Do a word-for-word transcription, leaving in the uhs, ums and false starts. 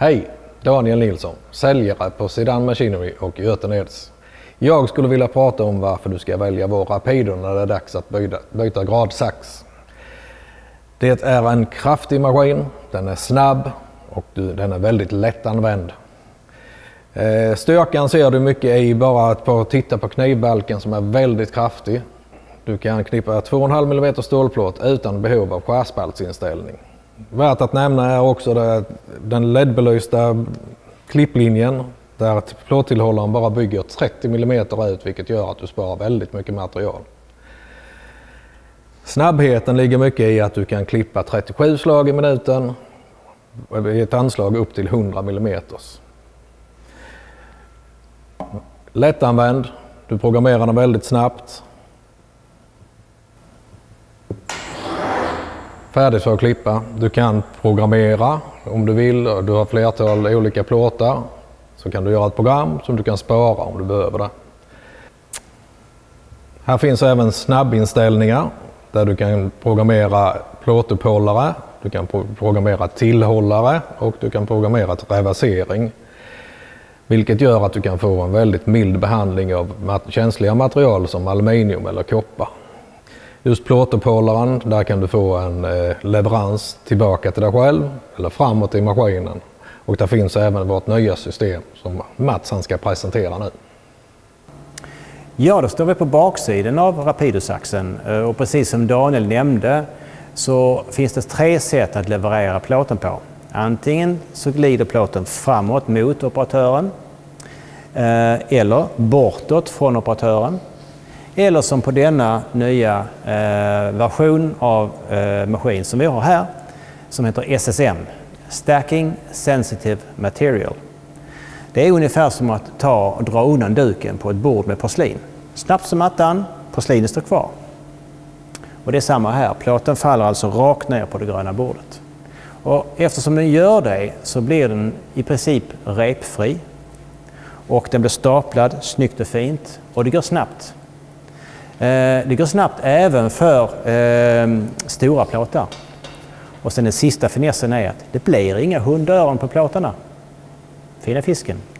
Hej! Daniel Nilsson, säljare på Sedan Machinery och Göten Eds. Jag skulle vilja prata om varför du ska välja vår Rapido när det är dags att byta, byta gradsax. Det är en kraftig maskin, den är snabb och den är väldigt lättanvänd. Styrkan ser du mycket i bara att titta på knivbalken som är väldigt kraftig. Du kan knippa två komma fem millimeter stålplåt utan behov av skärspaltsinställning. Värt att nämna är också det, den L E D-belysta klipplinjen där plåttillhållaren bara bygger trettio millimeter ut, vilket gör att du sparar väldigt mycket material. Snabbheten ligger mycket i att du kan klippa trettiosju slag i minuten i ett anslag upp till hundra millimeter. Lättanvänd, du programmerar den väldigt snabbt. Färdigt för att klippa. Du kan programmera om du vill. Du har flertal olika plåtar. Så kan du göra ett program som du kan spara om du behöver det. Här finns även snabbinställningar där du kan programmera plåtupphållare. Du kan programmera tillhållare och du kan programmera reversering. Vilket gör att du kan få en väldigt mild behandling av känsliga material som aluminium eller koppar. Just plåtupphållaren, där kan du få en leverans tillbaka till dig själv eller framåt i maskinen. Och där finns även vårt nya system som Mats han ska presentera nu. Ja, då står vi på baksidan av Rapido-saxen och precis som Daniel nämnde så finns det tre sätt att leverera plåten på. Antingen så glider plåten framåt mot operatören eller bortåt från operatören. Eller som på denna nya eh, version av eh, maskin som vi har här som heter S S M, Stacking Sensitive Material. Det är ungefär som att ta och dra undan duken på ett bord med porslin. Snabbt som attan, porslinet står kvar. Och det är samma här, plåten faller alltså rakt ner på det gröna bordet. Och eftersom den gör det så blir den i princip repfri. Och den blir staplad snyggt och fint och det går snabbt. Det går snabbt även för eh, stora plåtar. Och sen den sista finessen är att det blir inga hundöron på plåtarna. Fina fisken.